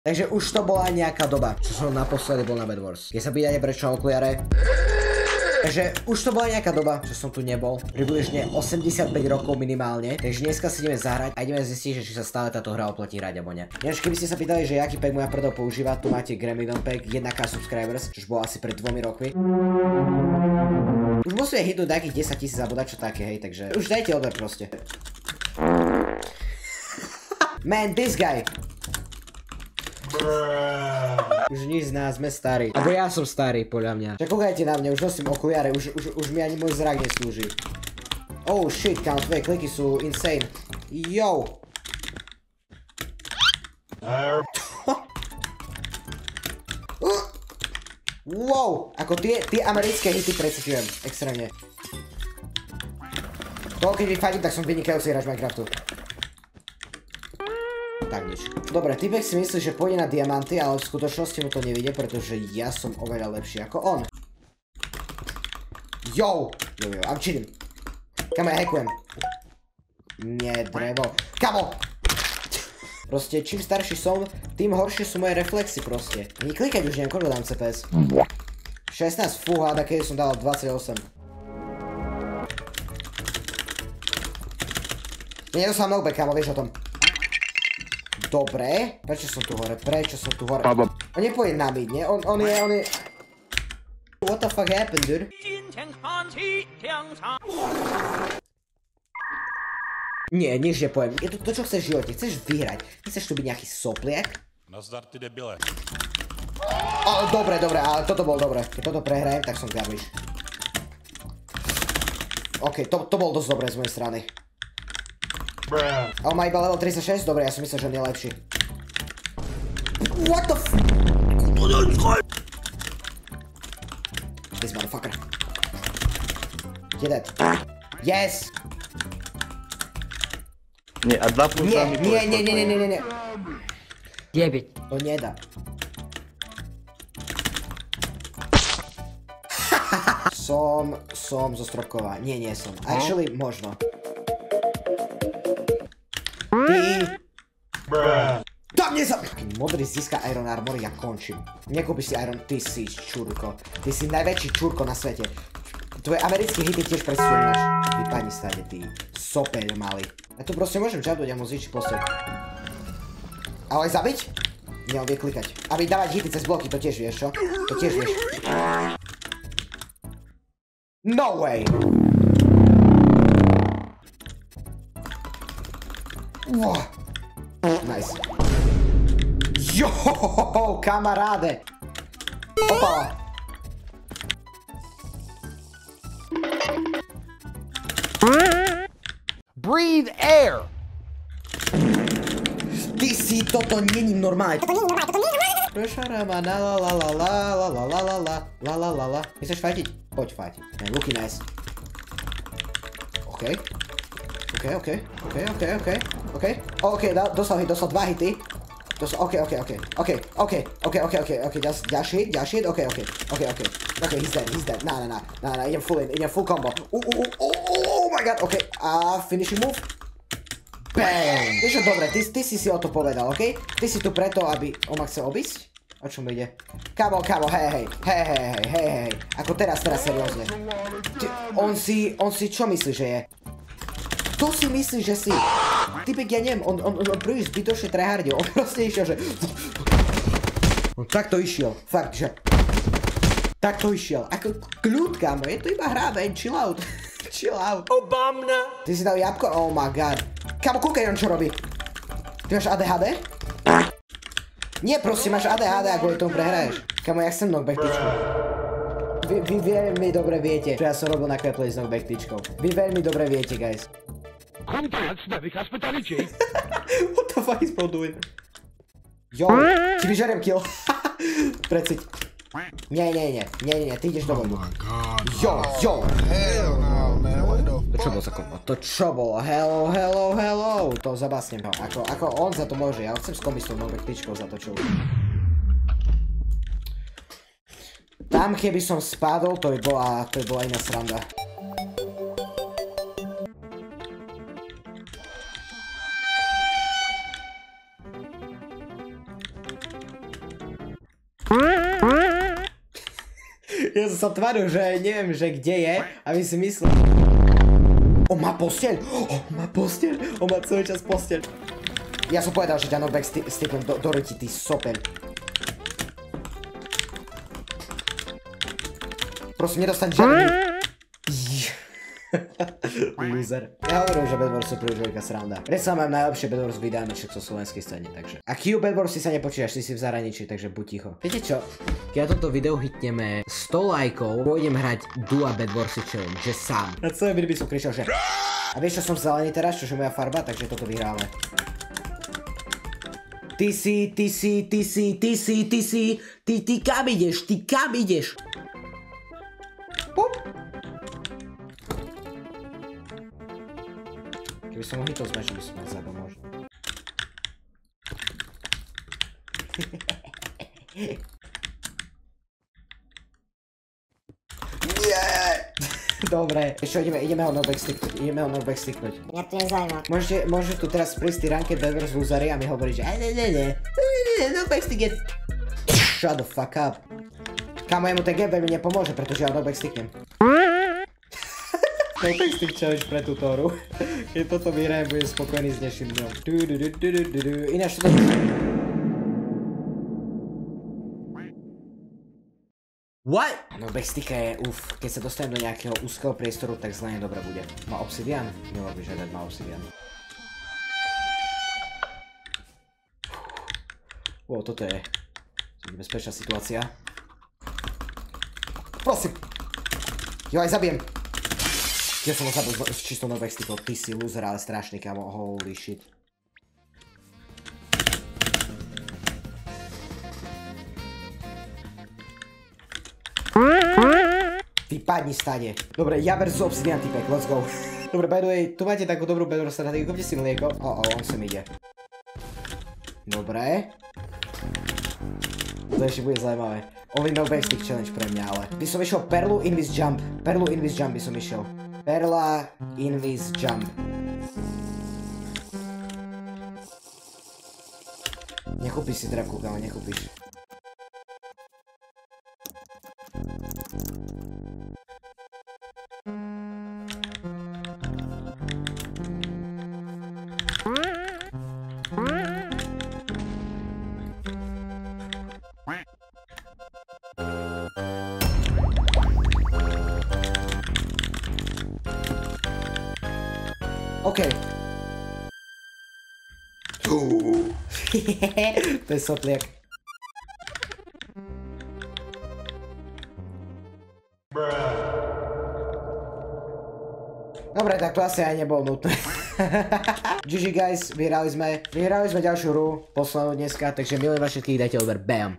Takže už to bola nejaká doba, čo som naposledy bol na Bed Wars. Keď sa pýtate prečo na okuliare. Takže už to bola nejaká doba, čo som tu nebol. Približne 85 rokov minimálne. Takže dneska si ideme zahrať a ideme zistiť, že či sa stále táto hra oplatí hrať alebo nie. Než keby ste sa pýtali, že aký pack moja prdol používa, tu máte Gremlin pack 1k subscribers, čo bolo asi pred 2 rokmi. Už musíme hitnúť nejakých 10 000 zabúdať čo také, hej, takže už dajte odber proste. Man, this guy. Už nič z nás, sme starí. Abo ja som starý, podľa mňa. Čak kúkajte na mňa, už nosím okuliare, už mi ani môj zrak neslúži. Oh shit, kam tvoje kliky sú insane. Yo. Wow, ako tie americké hity precitujem, extrémne. To keď vyfajím, tak som vynikajúci hráč Minecraftu. Tak nič. Dobre, typek si myslí, že pôjde na diamanty, ale v skutočnosti mu to nevidie, pretože ja som oveľa lepší ako on. Yo, I'm cheating. Kamo, ja hackujem. Nie, drevo. Kamo! Proste, čím starší som, tým horšie sú moje reflexy proste. Ani klikať už neviem, koľko dám CPS. 16, fúha, také som dal 28. Nedoslám knockback, kamo, vieš o tom. Dobre, prečo som tu hore? On nepôjde na mid, nie? On je... What the fuck happened, dude? Nie, nič nepoviem. Je to čo chceš v živote. Chceš vyhrať. Nechceš tu byť nejaký sopliak? Nazdar, ty debile. Dobre, ale toto bol dobre. Keď toto prehrajem, tak som garbage. OK, to bol dosť dobré z mojej strany. A on má iba level 36? Dobre, ja som myslel, že on je lepší. What the f... This motherfucker. Kde dead? Yes! Nie, a 2 plus 2 mi povieš. Nie. 9. To nedá. Som zo Stropkova. Nie som. Actually, možno. Ty... Tam nie sa... Keď modrý získa Iron Armor, ja končím. Nekúpiš si Iron... Ty si čurko. Ty si najväčší čurko na svete. Tvoje americké hity tiež presúvaš. Vypadni stáde, ty sopeľ malý. Ja tu proste môžem čadovať a mu zničiť posteľ. Ale aj zabiť? Nie, on vie klikať. A vy dávať hity cez bloky, to tiež vieš, čo? To tiež vieš. No way! Wow. Nice. Jo, kamaráde. Opala. Breathe air. Ty si, toto není normálne. Prešarama, la la la la la la la la la la la la la. Chceš fajtiť? Poď fajtiť. Looky nice. OK, dostal 2 hity. OK, ďalší hit, OK, he's dead, na, idem full combo. Oh my god, OK, a finishing move. Bam! Vieš čo, dobre, ty si o to povedal, OK? Ty si tu preto, aby on ma chcel obísť? O čom ide? Kamo, hej, ako teraz seriózne. On si čo myslí, že je? To si myslíš, že si... Typek, ja neviem, on príliš zbytočne tryhardil, on proste išiel, že... On takto išiel, fakt, že... Takto išiel, ako kľud, kamo, je to iba hra, man, chill out. Chill out. Obamna. Ty si dal jabko? Oh my god. Kamo, kúkaj on čo robí. Ty máš ADHD? Nie, prosím, máš ADHD a kvôli tomu prehraješ. Kamo, ja chcem knockback tyčku. Vy veľmi dobre viete, čo ja som robil na Kveplay s knockback tyčkou. Vy veľmi dobre viete, guys. What the fuck is Pro doing? Yo, ti vyžeriem kill. Preciť. Nie, ty ideš do vodu. Yo. To čo bol za kombo? To čo bolo? Hello. To zabásnem ho. Ako on za to môže, ja chcem skombiť s tou knockback tyčkou za to, čo... Tam keby som spadol, to by bola iná sranda. Ja som sa tvaril, že neviem, že kde je a vy si myslel. On má posteľ! On má celý čas posteľ. Ja som povedal, že ťa knockback stiknem do ryti, ty sopen. Prosím, nedostaň žiadny. Loser. Ja hovorím, že Bad Wars sú príliš veľká sranda. Predsa mám najlepšie Bad Wars videá zo slovenskej scény, takže. A Q Bad Wars si sa nepočítaš, ty si v zahraničí, takže buď ticho. Viete čo? Keď na toto video hitneme 100 lajkov, pôjdem hrať Dua Bad Wars Challenge, že sám. Na celé video by som kričal, že a vieš čo som zelený teraz, čo je moja farba, takže toto vyhráme. Ty kam ideš? Pop. Keby som mohol to zmešať, by som mal zabol možno. Nie! Dobre, ešte ideme ho knockback sticknúť. Mňa to nezaujíma. Môže tu teraz prísť Ranked Bad Wars losery a mi hovoriť, že knockback stick je... Shut the fuck up. Kámo, jemu ten game veľmi nepomôže, pretože ja knockback sticknem. Knockback stick challenge pre túto hru. Keď toto vyhrajem, budem spokojný s dnešným dňom. Ináč toto... What? Knockback sticka je keď sa dostanem do nejakého úzkeho priestoru, tak zle nedobre bude. Má obsidian? Nemôže by žiadať, má obsidian. Wow, toto je nebezpečná situácia. Prosím! Jo, aj zabijem! Ja som ho zabil s čistou knockback stickou, ty si loser, ale strašný, kámo, holy shit. Ty padni stane. Dobre, ja versus obsidian typek, let's go. Dobre, by the way, tu máte takú dobrú Bad Wars stratégiu, kúpte si mlieko. On sem ide. Dobre. To ešte bude zaujímavé. Only knockback stick challenge pre mňa, ale. By som išiel Perlu Invis Jump. Perlu Invis Jump by som išiel. Perla Invis Jump. Nekúpiš si drepku, kámo, nekúpiš. OK. To je sotliak. Dobre, tak to asi aj nebolo nutné. GG guys, vyhrali sme ďalšiu hru, poslednú dneska, takže milujem vás všetkých, dajte odber, bam.